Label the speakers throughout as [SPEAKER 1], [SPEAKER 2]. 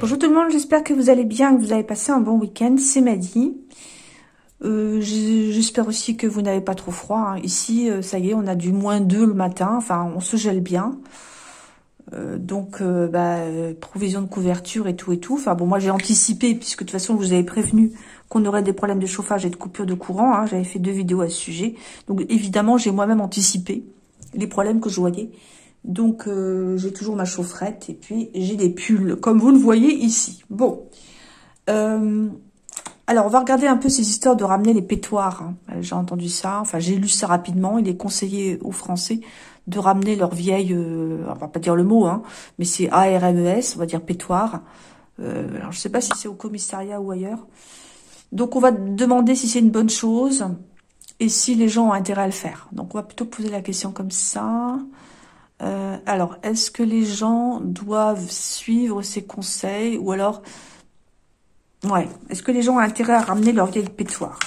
[SPEAKER 1] Bonjour tout le monde, j'espère que vous allez bien, que vous avez passé un bon week-end, c'est Madi. J'espère aussi que vous n'avez pas trop froid, hein. Ici, ça y est, on a du -2 le matin, enfin on se gèle bien. Provision de couverture et tout et tout. Enfin bon, moi j'ai anticipé, puisque de toute façon je vous avais prévenu qu'on aurait des problèmes de chauffage et de coupure de courant, hein. J'avais fait 2 vidéos à ce sujet. Donc évidemment, j'ai moi-même anticipé les problèmes que je voyais. Donc j'ai toujours ma chaufferette et puis j'ai des pulls, comme vous le voyez ici. Bon, alors on va regarder un peu ces histoires de ramener les pétoires, hein. J'ai entendu ça, enfin j'ai lu ça rapidement. Il est conseillé aux Français de ramener leur vieille, on va pas dire le mot, hein, mais c'est ARMES, on va dire pétoire. Alors je sais pas si c'est au commissariat ou ailleurs. Donc on va demander si c'est une bonne chose et si les gens ont intérêt à le faire. Donc on va plutôt poser la question comme ça. Alors, est-ce que les gens doivent suivre ces conseils ou alors, ouais, est-ce que les gens ont intérêt à ramener leur vieille pétoire?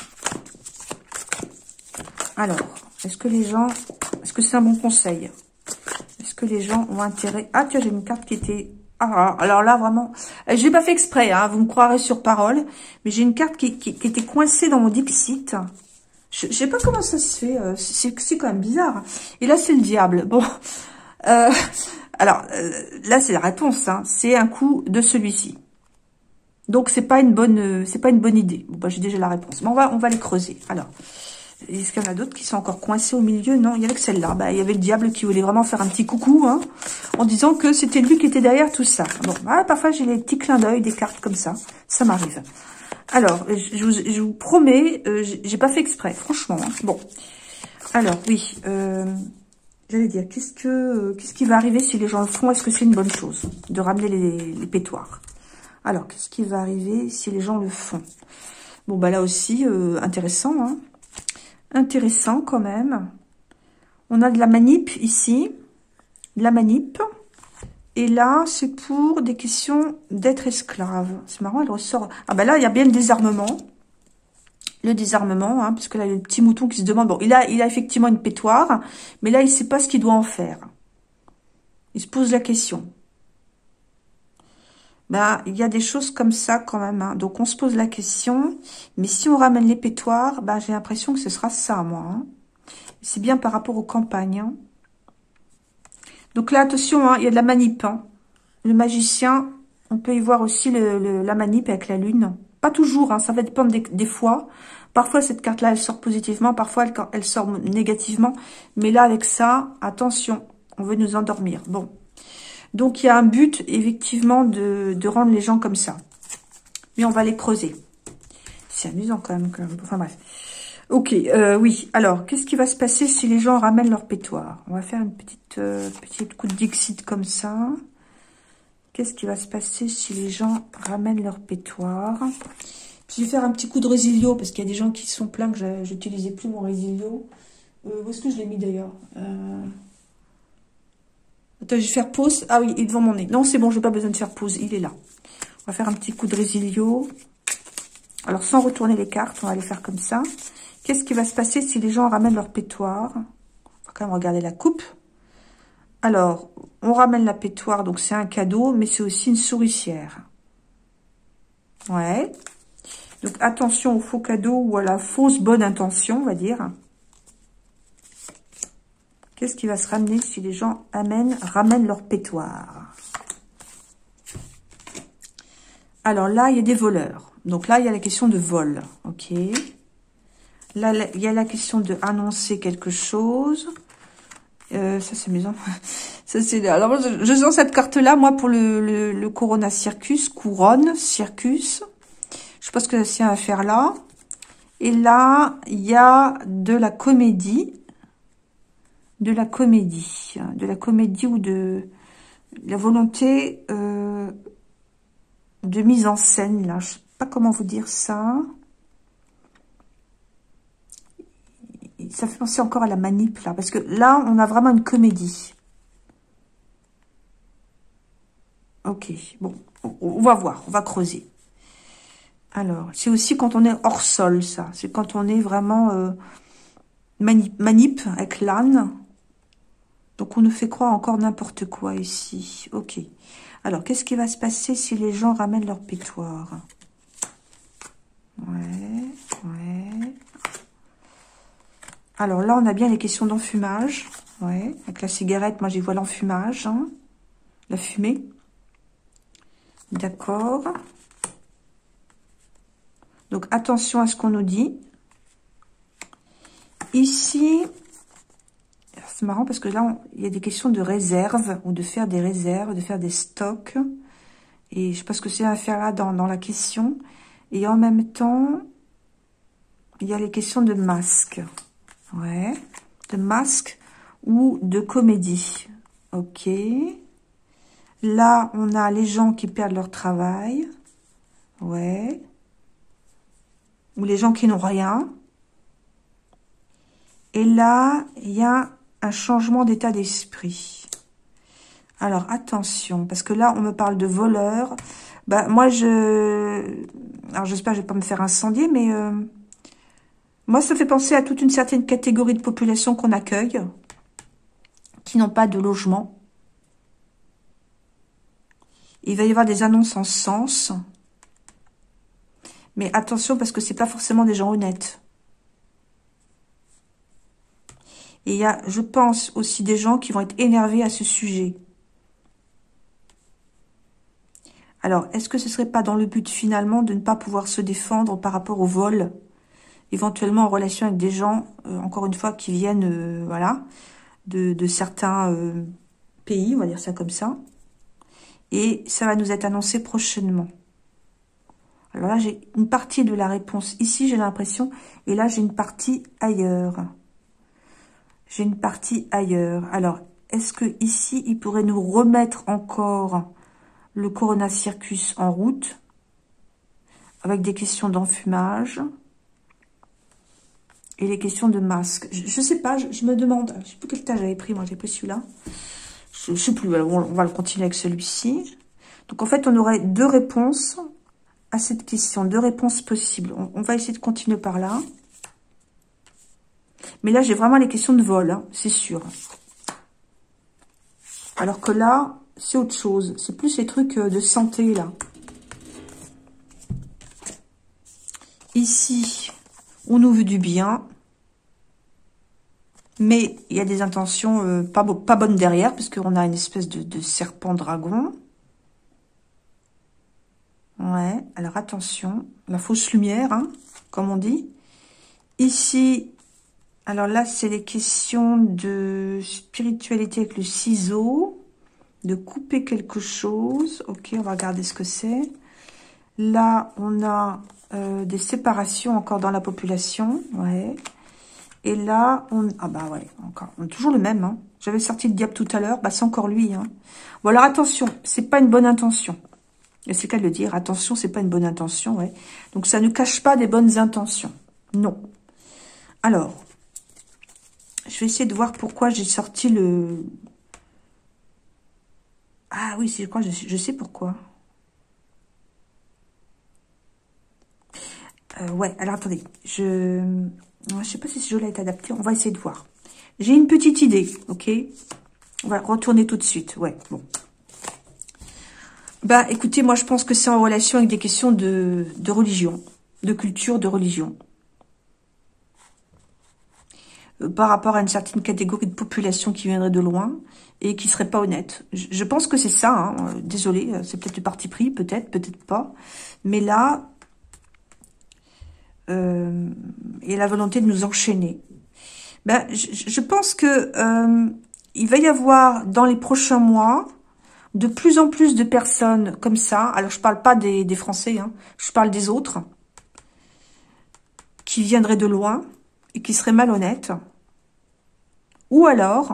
[SPEAKER 1] Alors, est-ce que c'est un bon conseil? Est-ce que les gens ont intérêt? Ah tiens, j'ai une carte qui était, alors là vraiment, je l'ai pas fait exprès, hein, vous me croirez sur parole, mais j'ai une carte qui était coincée dans mon Dixit. Je sais pas comment ça se fait, c'est quand même bizarre. Et là, c'est le diable. Bon. Là c'est la réponse, hein. C'est un coup de celui-ci. Donc c'est pas une bonne idée. Bon, bah, j'ai déjà la réponse, mais on va les creuser. Alors, est-ce qu'il y en a d'autres qui sont encore coincés au milieu? Non, il y avait que celle-là. Bah, il y avait le diable qui voulait vraiment faire un petit coucou, hein, en disant que c'était lui qui était derrière tout ça. Bon, bah, parfois j'ai les petits clins d'œil des cartes comme ça m'arrive. Alors, je vous promets, j'ai pas fait exprès, franchement, hein. Bon, alors oui. J'allais dire, qu'est-ce qui va arriver si les gens le font? Est-ce que c'est une bonne chose de ramener les pétoires? Alors, qu'est-ce qui va arriver si les gens le font? Bon, bah là aussi, intéressant, hein. Intéressant quand même. On a de la manip ici. De la manip. Et là, c'est pour des questions d'être esclave. C'est marrant, elle ressort. Ah bah là, il y a bien le désarmement. Le désarmement, hein, parce que là, il y a le petit mouton qui se demande, bon, il a effectivement une pétoire, mais là, il sait pas ce qu'il doit en faire. Il se pose la question. Ben, il y a des choses comme ça quand même, hein. Donc, on se pose la question, mais si on ramène les pétoires, ben, j'ai l'impression que ce sera ça, moi, hein. C'est bien par rapport aux campagnes, hein. Donc là, attention, hein, il y a de la manip, hein. Le magicien, on peut y voir aussi la manip avec la lune. Pas toujours, hein, ça va dépendre des fois. Parfois, cette carte-là, elle sort positivement. Parfois, elle sort négativement. Mais là, avec ça, attention, on veut nous endormir. Bon. Donc, il y a un but, effectivement, de rendre les gens comme ça. Mais on va les creuser. C'est amusant quand même. Enfin, bref. Ok, oui. Alors, qu'est-ce qui va se passer si les gens ramènent leur pétoire? On va faire une petite coup de Dixit comme ça. Qu'est-ce qui va se passer si les gens ramènent leur pétoire? Puis je vais faire un petit coup de résilio, parce qu'il y a des gens qui sont plaints que je n'utilisais plus mon résilio. Où est-ce que je l'ai mis d'ailleurs? Attends, je vais faire pause. Ah oui, il est devant mon nez. Non, c'est bon, je n'ai pas besoin de faire pause. Il est là. On va faire un petit coup de résilio. Alors, sans retourner les cartes, on va les faire comme ça. Qu'est-ce qui va se passer si les gens ramènent leur pétoire? On va quand même regarder la coupe. Alors, on ramène la pétoire, donc c'est un cadeau, mais c'est aussi une souricière. Ouais. Donc, attention au faux cadeau ou à la fausse bonne intention, on va dire. Qu'est-ce qui va se ramener si les gens ramènent leur pétoire? Alors là, il y a des voleurs. Donc là, il y a la question de vol. Ok. Là, il y a la question de annoncer quelque chose. Ça, c'est amusant. Ça, c'est... Alors, je sens cette carte-là, moi, pour le Corona Circus. Couronne, Circus. Je sais pas ce que ça tient à faire là. Et là, il y a de la comédie. De la comédie. De la comédie ou de la volonté de mise en scène, là. Je sais pas comment vous dire ça. Ça fait penser encore à la manip, là. Parce que là, on a vraiment une comédie. Ok, bon. On va voir, on va creuser. Alors, c'est aussi quand on est hors sol, ça. C'est quand on est vraiment manip avec l'âne. Donc, Donc, on nous fait croire encore n'importe quoi ici. Ok. Alors, qu'est-ce qui va se passer si les gens ramènent leur pétoire? Ouais. Alors là, on a bien les questions d'enfumage. Ouais. Avec la cigarette, moi, j'y vois l'enfumage. Hein. La fumée. D'accord. Donc, attention à ce qu'on nous dit. Ici, c'est marrant parce que là, il y a des questions de réserve ou de faire des réserves, de faire des stocks. Et je sais pas ce que c'est à faire là dans la question. Et en même temps, il y a les questions de masques. Ouais. De masques ou de comédie. Ok. Là, on a les gens qui perdent leur travail. Ouais. Ou les gens qui n'ont rien. Et là, il y a un changement d'état d'esprit. Alors, attention, parce que là, on me parle de voleurs. Bah, moi, alors, j'espère que je vais pas me faire incendier, mais moi, ça fait penser à toute une certaine catégorie de population qu'on accueille, qui n'ont pas de logement. Il va y avoir des annonces en ce sens. Mais attention, parce que c'est pas forcément des gens honnêtes. Et il y a, je pense, aussi des gens qui vont être énervés à ce sujet. Alors, est-ce que ce serait pas dans le but, finalement, de ne pas pouvoir se défendre par rapport au vol, éventuellement en relation avec des gens, encore une fois, qui viennent, voilà, de certains pays, on va dire ça comme ça. Et ça va nous être annoncé prochainement. Alors là, j'ai une partie de la réponse ici, j'ai l'impression, et là, j'ai une partie ailleurs. J'ai une partie ailleurs. Alors, est-ce que ici, il pourrait nous remettre encore le Corona Circus en route avec des questions d'enfumage et les questions de masque? Je sais pas, je me demande. Je sais plus quel tas j'avais pris. Moi, j'ai pris celui-là. Je sais plus. Alors, on va le continuer avec celui-ci. Donc, en fait, on aurait deux réponses à cette question. Deux réponses possibles. On va essayer de continuer par là. Mais là, j'ai vraiment les questions de vol, hein, c'est sûr. Alors que là, c'est autre chose. C'est plus les trucs de santé, là. Ici, on nous veut du bien. Mais il y a des intentions pas bonnes derrière, parce qu'on a une espèce de serpent-dragon. Ouais, alors attention. La fausse lumière, hein, comme on dit. Ici... Alors là, c'est les questions de spiritualité avec le ciseau, de couper quelque chose. Ok, on va regarder ce que c'est. Là, on a des séparations encore dans la population. Ouais. Et là, ah bah ouais, encore. On a toujours le même. Hein. J'avais sorti le diable tout à l'heure. Bah, c'est encore lui. Hein. Bon, alors attention, c'est pas une bonne intention. Et c'est qu'à le dire. Attention, c'est pas une bonne intention. Ouais. Donc, ça ne cache pas des bonnes intentions. Non. Alors... Je vais essayer de voir pourquoi j'ai sorti le... Ah oui, c'est quoi? Je sais pourquoi. Ouais, alors attendez. Je sais pas si ce jeu-là est adapté. On va essayer de voir. J'ai une petite idée, ok? On va retourner tout de suite. Ouais, bon. Bah, écoutez, moi, je pense que c'est en relation avec des questions de religion, de culture, de religion. Par rapport à une certaine catégorie de population qui viendrait de loin et qui serait pas honnête. Je pense que c'est ça. Hein. Désolée, c'est peut-être le parti pris, peut-être pas. Mais là, il y a la volonté de nous enchaîner. Ben, je pense que il va y avoir dans les prochains mois de plus en plus de personnes comme ça. Alors, je parle pas des Français, hein, je parle des autres qui viendraient de loin et qui seraient malhonnêtes. Ou alors,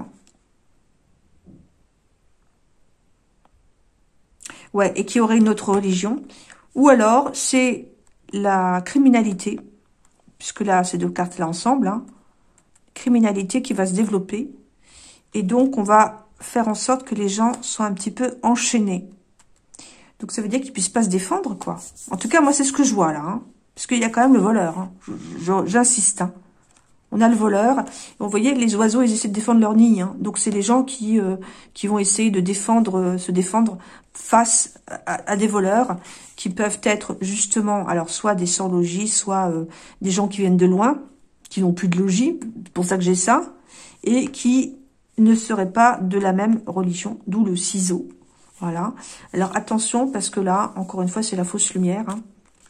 [SPEAKER 1] ouais, et qui auraient une autre religion. Ou alors, c'est la criminalité, puisque là, ces deux cartes-là ensemble, hein, criminalité qui va se développer. Et donc, on va faire en sorte que les gens soient un petit peu enchaînés. Donc, ça veut dire qu'ils puissent pas se défendre, quoi. En tout cas, moi, c'est ce que je vois, là. Hein, parce qu'il y a quand même le voleur. Hein. J'insiste. Hein. On a le voleur. Vous voyez, les oiseaux, ils essaient de défendre leur nid. Hein. Donc, c'est les gens qui vont essayer de se défendre face à des voleurs qui peuvent être justement, alors, soit des sans-logis, soit des gens qui viennent de loin, qui n'ont plus de logis, c'est pour ça que j'ai ça, et qui ne seraient pas de la même religion, d'où le ciseau. Voilà. Alors, attention, parce que là, encore une fois, c'est la fausse lumière, hein.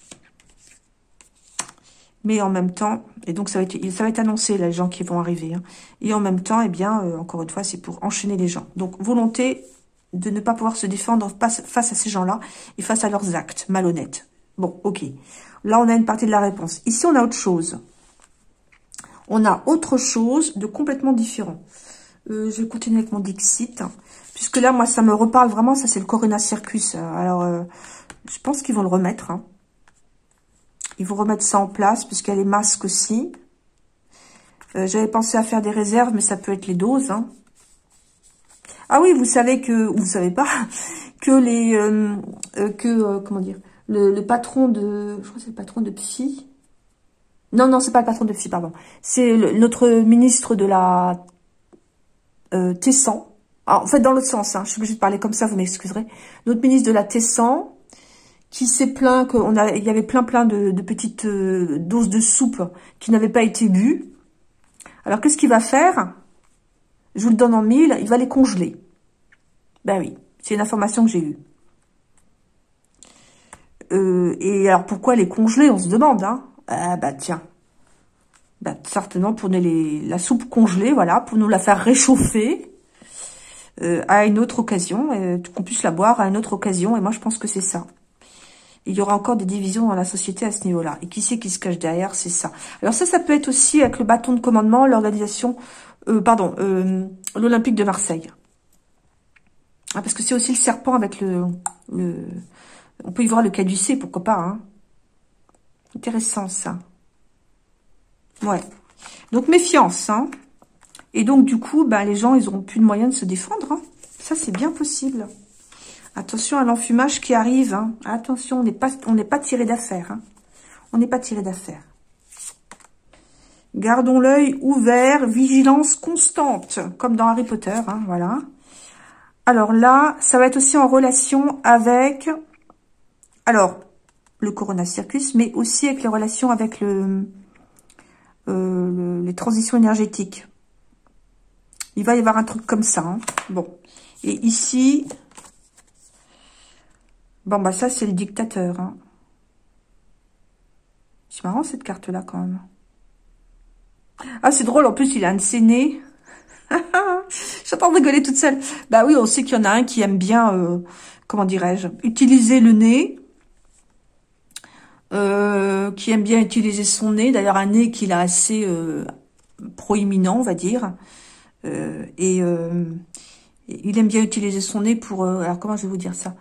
[SPEAKER 1] Mais en même temps, et donc ça va être annoncé, là, les gens qui vont arriver. Hein. Et en même temps, eh bien, encore une fois, c'est pour enchaîner les gens. Donc, volonté de ne pas pouvoir se défendre face à ces gens-là et face à leurs actes malhonnêtes. Bon, ok. Là, on a une partie de la réponse. Ici, on a autre chose. On a autre chose de complètement différent. Je vais continuer avec mon Dixit. Puisque là, moi, ça me reparle vraiment. Ça, c'est le Corona Circus. Alors, je pense qu'ils vont le remettre, hein. Ils vont remettre ça en place, puisqu'il y a les masques aussi. J'avais pensé à faire des réserves, mais ça peut être les doses. Hein. Ah oui, vous savez que... Ou vous savez pas que les... comment dire, le patron de... Je crois que c'est le patron de Psy. Non, non, c'est pas le patron de Psy, pardon. C'est notre ministre de la... Tessan. Ah, en fait, dans l'autre sens, hein, je suis obligée de parler comme ça, vous m'excuserez. Notre ministre de la Tessan... qui s'est plaint il y avait plein de petites doses de soupe qui n'avaient pas été bues. Alors, qu'est-ce qu'il va faire? Je vous le donne en mille, il va les congeler. Ben oui, c'est une information que j'ai eue. Et alors, pourquoi les congeler? On se demande, hein. Ah, bah tiens. Bah, certainement pour la soupe congelée, voilà, pour nous la faire réchauffer à une autre occasion, qu'on puisse la boire à une autre occasion. Et moi, je pense que c'est ça. Il y aura encore des divisions dans la société à ce niveau-là. Et qui c'est qui se cache derrière? C'est ça. Alors ça peut être aussi avec le bâton de commandement, l'organisation, l'Olympique de Marseille. Ah, parce que c'est aussi le serpent avec on peut y voir le caducée, pourquoi pas, hein. Intéressant, ça. Ouais. Donc, méfiance, hein. Et donc, du coup, ben, les gens, ils n'auront plus de moyens de se défendre, hein. Ça, c'est bien possible. Attention à l'enfumage qui arrive. Hein. Attention, on n'est pas tiré d'affaire. Hein. On n'est pas tiré d'affaire. Gardons l'œil ouvert, vigilance constante, comme dans Harry Potter. Hein, voilà. Alors là, ça va être aussi en relation avec, alors, le Corona Circus, mais aussi avec les relations avec les transitions énergétiques. Il va y avoir un truc comme ça. Hein. Bon. Et ici... Bon, bah ça, c'est le dictateur. Hein. C'est marrant, cette carte-là, quand même. Ah, c'est drôle. En plus, il a un de ses nez. J'entends rigoler toute seule. Bah oui, on sait qu'il y en a un qui aime bien, comment dirais-je, utiliser le nez. Qui aime bien utiliser son nez. D'ailleurs, un nez qu'il a assez proéminent, on va dire. Et il aime bien utiliser son nez pour... alors, comment je vais vous dire ça?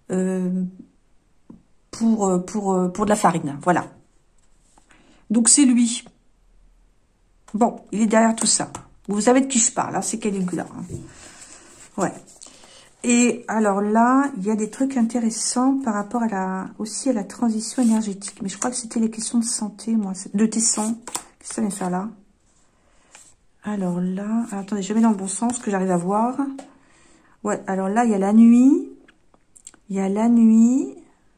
[SPEAKER 1] Pour de la farine, voilà. Donc c'est lui. Bon, il est derrière tout ça. Vous savez de qui je parle, hein, c'est Caligula. Hein. Ouais. Et alors là, il y a des trucs intéressants par rapport aussi à la transition énergétique. Mais je crois que c'était les questions de santé, moi, de Tesson. Qu'est-ce que ça vient faire là? Alors là, attendez, je mets dans le bon sens que j'arrive à voir. Ouais, alors là, il y a la nuit. Il y a la nuit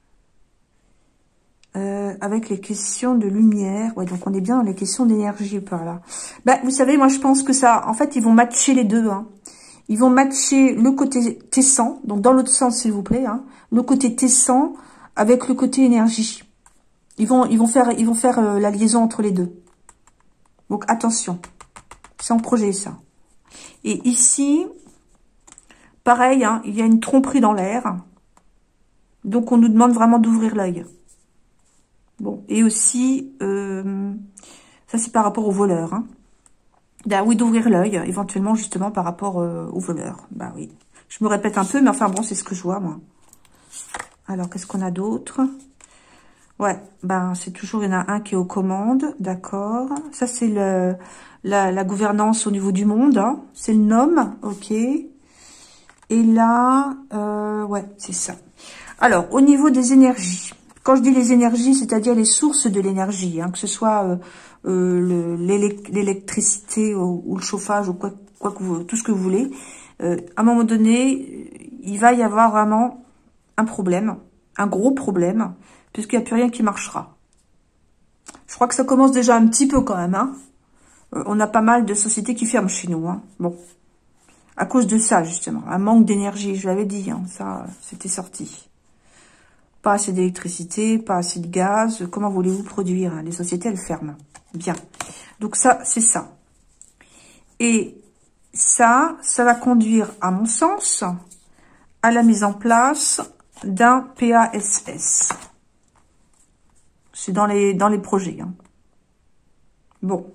[SPEAKER 1] avec les questions de lumière. Ouais, donc on est bien dans les questions d'énergie par là. Bah, vous savez, moi je pense que ça, en fait, ils vont matcher les deux. Hein. Ils vont matcher le côté Tessan, donc dans l'autre sens, s'il vous plaît. Hein, le côté Tessan avec le côté énergie. Ils vont faire la liaison entre les deux. Donc attention, c'est en projet ça. Et ici, pareil, hein, il y a une tromperie dans l'air. Donc, on nous demande vraiment d'ouvrir l'œil. Bon, et aussi, ça c'est par rapport aux voleurs. Hein. Bah oui, d'ouvrir l'œil, éventuellement, justement, par rapport aux voleurs. Bah oui. Je me répète un peu, mais enfin bon, c'est ce que je vois, moi. Alors, qu'est-ce qu'on a d'autre? Ouais, ben c'est toujours, il y en a un qui est aux commandes, d'accord. Ça, c'est la gouvernance au niveau du monde. Hein. C'est le nom, ok. Et là, ouais, c'est ça. Alors, au niveau des énergies, Quand je dis les énergies, c'est-à-dire les sources de l'énergie, hein, que ce soit l'électricité ou le chauffage ou quoi que vous, tout ce que vous voulez. À un moment donné, il va y avoir vraiment un problème, un gros problème, puisqu'il n'y a plus rien qui marchera. Je crois que ça commence déjà un petit peu quand même. Hein. On a pas mal de sociétés qui ferment chez nous. Hein. Bon, à cause de ça, justement. Un manque d'énergie, je l'avais dit. Hein, ça, c'était sorti. Pas assez d'électricité, pas assez de gaz. Comment voulez-vous produire? Hein? Les sociétés, elles ferment. Bien. Donc ça, c'est ça. Et ça va conduire, à mon sens, à la mise en place d'un PASS. C'est dans les projets. Hein. Bon.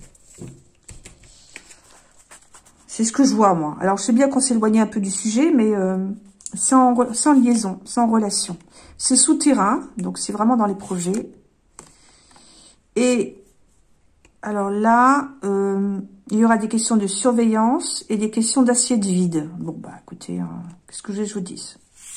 [SPEAKER 1] C'est ce que je vois, moi. Alors, je sais bien qu'on s'est éloigné un peu du sujet, mais sans liaison, sans relation. C'est souterrain, donc c'est vraiment dans les projets. Et alors là, il y aura des questions de surveillance et des questions d'assiette vide. Bon, bah écoutez, qu'est-ce que je vous dis?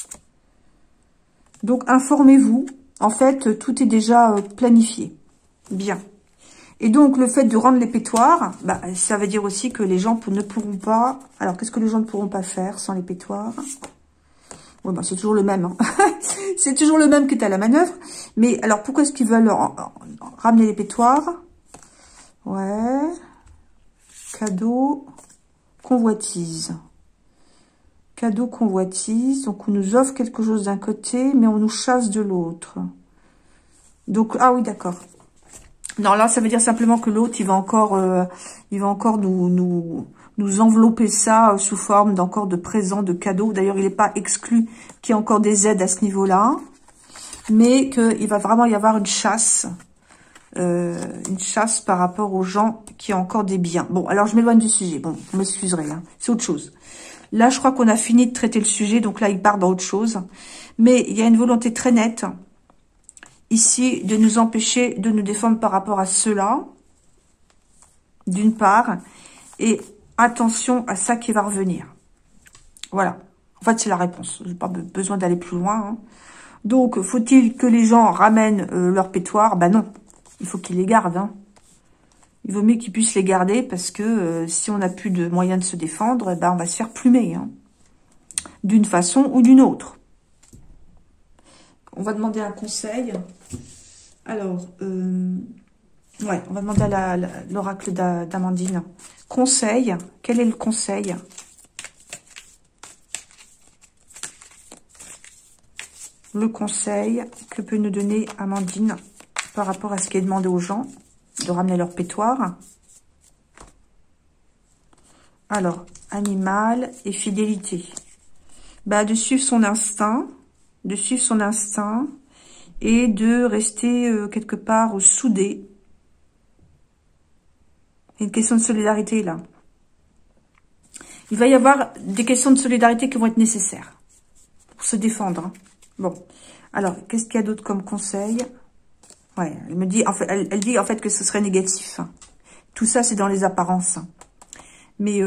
[SPEAKER 1] Donc, informez-vous. En fait, tout est déjà planifié. Bien. Et donc, le fait de rendre les pétoires, bah, ça veut dire aussi que les gens ne pourront pas... Alors, qu'est-ce que les gens ne pourront pas faire sans les pétoires? Ouais, bah, c'est toujours le même. Hein. C'est toujours le même qui est à la manœuvre. Mais alors, pourquoi est-ce qu'ils veulent ramener les pétoires? Ouais. Cadeau, convoitise. Cadeau, convoitise. Donc, on nous offre quelque chose d'un côté, mais on nous chasse de l'autre. Donc, ah oui, d'accord. Non, là, ça veut dire simplement que l'autre, il va encore nous envelopper ça sous forme d'encore de présents, de cadeaux. D'ailleurs, il n'est pas exclu qu'il y ait encore des aides à ce niveau-là, mais qu'il va vraiment y avoir une chasse par rapport aux gens qui ont encore des biens. Bon, alors je m'éloigne du sujet. Bon, vous m'excuserez, hein, c'est autre chose. Là, je crois qu'on a fini de traiter le sujet, donc là, il part dans autre chose. Mais il y a une volonté très nette ici, de nous empêcher de nous défendre par rapport à cela, d'une part, et attention à ça qui va revenir. Voilà. En fait, c'est la réponse. Je n'ai pas besoin d'aller plus loin. Hein. Donc, faut-il que les gens ramènent leurs pétoires? Ben non. Il faut qu'ils les gardent. Hein. Il vaut mieux qu'ils puissent les garder parce que si on n'a plus de moyens de se défendre, ben on va se faire plumer. Hein. D'une façon ou d'une autre. On va demander un conseil. Alors, ouais, on va demander à l'oracle d'Amandine. Conseil, quel est le conseil? Le conseil que peut nous donner Amandine par rapport à ce qui est demandé aux gens, de ramener leur pétoire. Alors, animal et fidélité. Bah, de suivre son instinct, et de rester quelque part soudé. Il y a une question de solidarité là. Il va y avoir des questions de solidarité qui vont être nécessaires pour se défendre. Hein. Bon, alors qu'est-ce qu'il y a d'autre comme conseil? Ouais, elle me dit, en fait, elle dit en fait que ce serait négatif. Hein. Tout ça c'est dans les apparences. Hein. Mais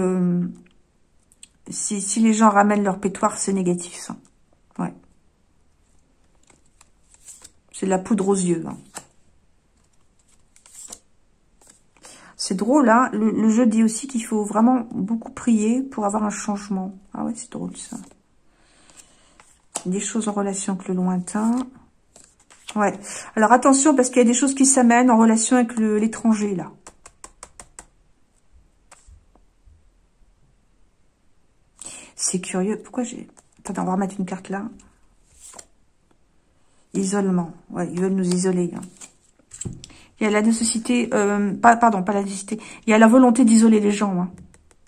[SPEAKER 1] si les gens ramènent leur pétoire, c'est négatif. Ça. Ouais. C'est de la poudre aux yeux. Hein. C'est drôle, hein. Le jeu dit aussi qu'il faut vraiment beaucoup prier pour avoir un changement. Ah ouais, c'est drôle, ça. Des choses en relation avec le lointain. Ouais. Alors, attention, parce qu'il y a des choses qui s'amènent en relation avec l'étranger, là. C'est curieux. Pourquoi j'ai... Attendez, on va remettre une carte là. Isolement. Ouais, ils veulent nous isoler. Hein. Il y a la nécessité... pardon, pas la nécessité. Il y a la volonté d'isoler les gens. Hein.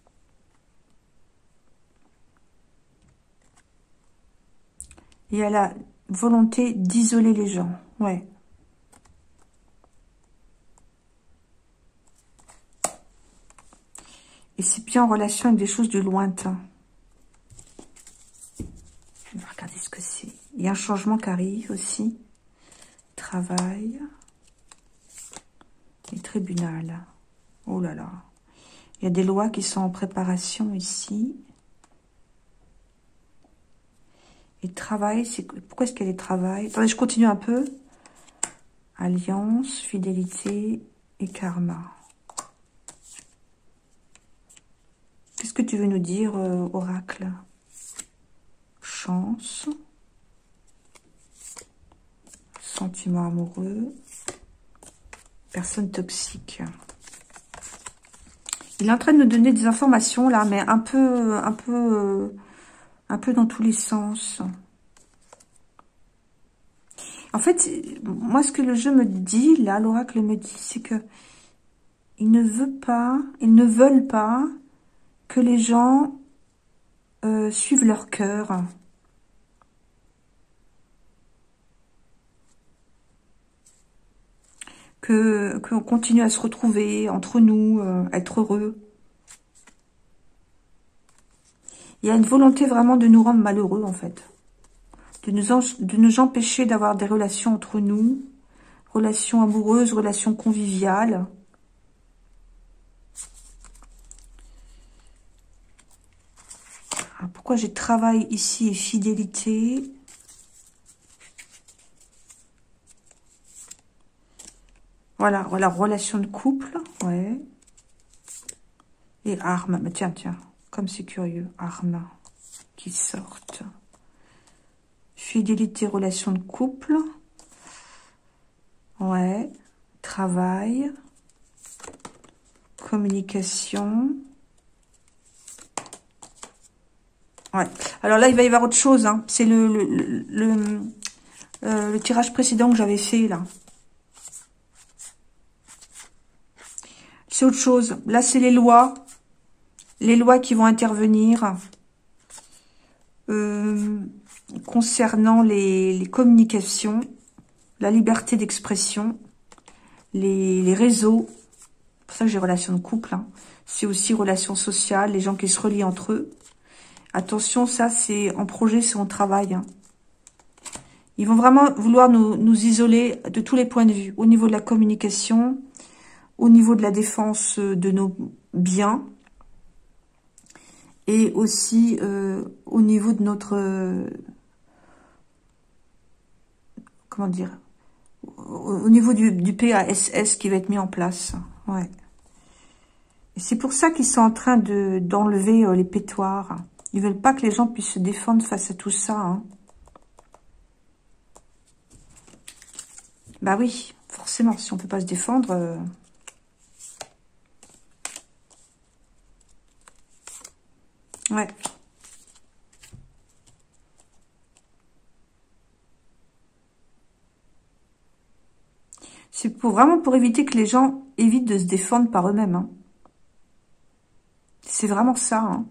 [SPEAKER 1] Il y a la volonté d'isoler les gens. Ouais. Et c'est bien en relation avec des choses de lointain. On va regarder ce que c'est. Il y a un changement qui arrive aussi. Travail. Et tribunal. Oh là là. Il y a des lois qui sont en préparation ici. Et travail, c'est... Pourquoi est-ce qu'elle est travail? Attendez, je continue un peu. Alliance, fidélité et karma. Qu'est-ce que tu veux nous dire, oracle? Chance. Sentiment amoureux. Personne toxique. Il est en train de nous donner des informations là, mais un peu dans tous les sens. En fait, moi, ce que le jeu me dit, là, l'oracle me dit, c'est que ils ne veulent pas que les gens suivent leur cœur. Qu'on continue à se retrouver entre nous, être heureux. Il y a une volonté vraiment de nous rendre malheureux, en fait. De nous empêcher d'avoir des relations entre nous, relations amoureuses, relations conviviales. Alors, pourquoi j'ai travail ici et fidélité? Voilà, relation de couple, ouais. Et armes, mais tiens, comme c'est curieux, armes qui sortent. Fidélité, relation de couple. Ouais. Travail. Communication. Ouais. Alors là, il va y avoir autre chose, hein. C'est le tirage précédent que j'avais fait, là. C'est autre chose. Là, c'est les lois. Les lois qui vont intervenir concernant les communications, la liberté d'expression, les réseaux. C'est pour ça que j'ai relation de couple. Hein. C'est aussi relation sociale, les gens qui se relient entre eux. Attention, ça, c'est en projet, c'est en travail. Hein. Ils vont vraiment vouloir nous isoler de tous les points de vue. Au niveau de la communication, au niveau de la défense de nos biens, et aussi au niveau de notre... comment dire? Au niveau du PASS qui va être mis en place. Ouais. Et c'est pour ça qu'ils sont en train d'enlever les pétoires. Ils veulent pas que les gens puissent se défendre face à tout ça. Hein. Bah oui, forcément, si on peut pas se défendre... Ouais. C'est vraiment pour éviter que les gens évitent de se défendre par eux-mêmes. Hein. C'est vraiment ça. Hein.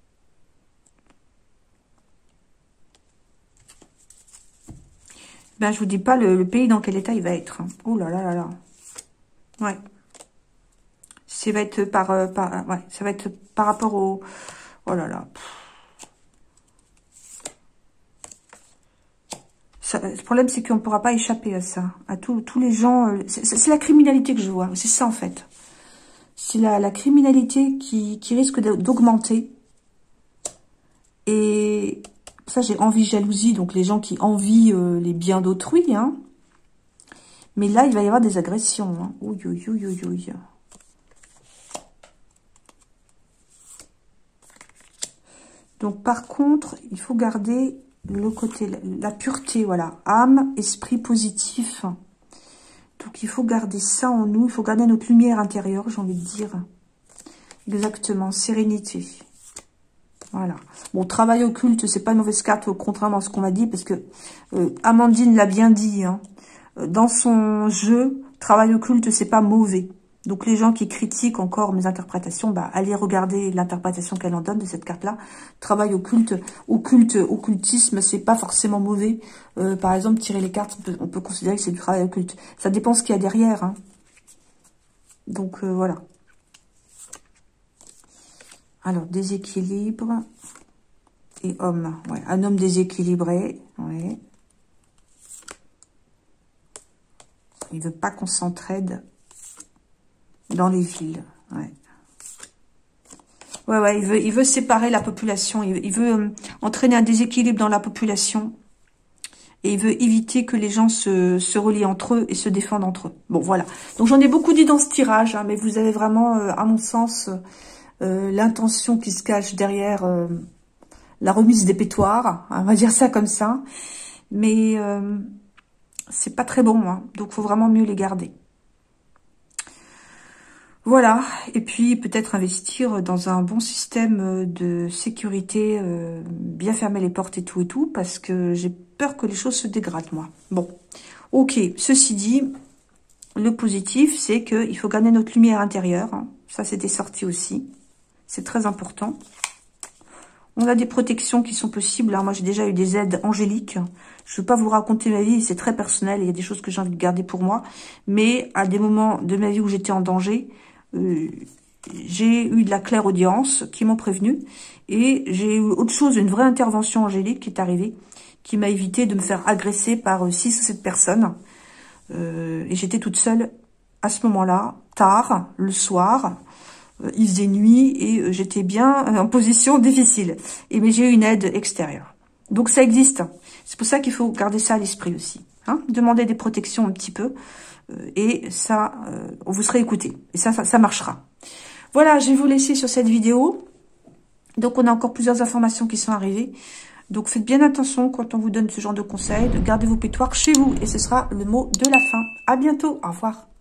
[SPEAKER 1] Ben, je vous dis pas le pays dans quel état il va être. Hein. Oh là là là là. Ouais. Ça va être ouais, ça va être par rapport au... Oh là là. Ça, le problème, c'est qu'on ne pourra pas échapper à ça. À tous les gens... c'est la criminalité que je vois. C'est ça, en fait. C'est la criminalité qui risque d'augmenter. Et ça, j'ai envie, jalousie. Donc, les gens qui envient les biens d'autrui. Hein. Mais là, il va y avoir des agressions. Hein. Ouïe, ouïe, ouïe, ouïe, ouïe. Donc, par contre, il faut garder le côté, la pureté, voilà. Âme, esprit positif. Donc, il faut garder ça en nous. Il faut garder notre lumière intérieure, j'ai envie de dire. Exactement, sérénité. Voilà. Bon, travail occulte, c'est pas une mauvaise carte, contrairement à ce qu'on m'a dit, parce que Amandine l'a bien dit. Hein. Dans son jeu, travail occulte, c'est pas mauvais. Donc, les gens qui critiquent encore mes interprétations, bah, allez regarder l'interprétation qu'elle en donne de cette carte-là. Travail occulte, occultisme, c'est pas forcément mauvais. Par exemple, tirer les cartes, on peut considérer que c'est du travail occulte. Ça dépend ce qu'il y a derrière. Hein. Donc, voilà. Alors, déséquilibre et homme. Ouais, un homme déséquilibré. Ouais. Il veut pas qu'on s'entraide dans les villes. Ouais. Ouais, il veut séparer la population. Il veut entraîner un déséquilibre dans la population. Et il veut éviter que les gens se relient entre eux et se défendent entre eux. Bon, voilà. Donc, j'en ai beaucoup dit dans ce tirage, hein, mais vous avez vraiment, à mon sens, l'intention qui se cache derrière la remise des pétoires. Hein, on va dire ça comme ça. Mais c'est pas très bon, hein, donc faut vraiment mieux les garder. Voilà, et puis peut-être investir dans un bon système de sécurité, bien fermer les portes et tout, parce que j'ai peur que les choses se dégradent, moi. Bon, ok, ceci dit, le positif, c'est qu'il faut garder notre lumière intérieure. Hein. Ça, c'était sorti aussi. C'est très important. On a des protections qui sont possibles. Alors, moi, j'ai déjà eu des aides angéliques. Je ne veux pas vous raconter ma vie, c'est très personnel. Il y a des choses que j'ai envie de garder pour moi. Mais à des moments de ma vie où j'étais en danger, j'ai eu de la clairaudience qui m'ont prévenu. Et j'ai eu autre chose, une vraie intervention angélique qui est arrivée, qui m'a évité de me faire agresser par 6 ou 7 personnes. Et j'étais toute seule à ce moment-là, tard, le soir. Il faisait nuit et j'étais bien en position difficile. Mais j'ai eu une aide extérieure. Donc ça existe. C'est pour ça qu'il faut garder ça à l'esprit aussi. Hein, demander des protections un petit peu. Et ça, vous serez écouté. Et ça marchera. Voilà, je vais vous laisser sur cette vidéo. Donc on a encore plusieurs informations qui sont arrivées. Donc faites bien attention quand on vous donne ce genre de conseils. De garder vos pétoires chez vous. Et ce sera le mot de la fin. À bientôt. Au revoir.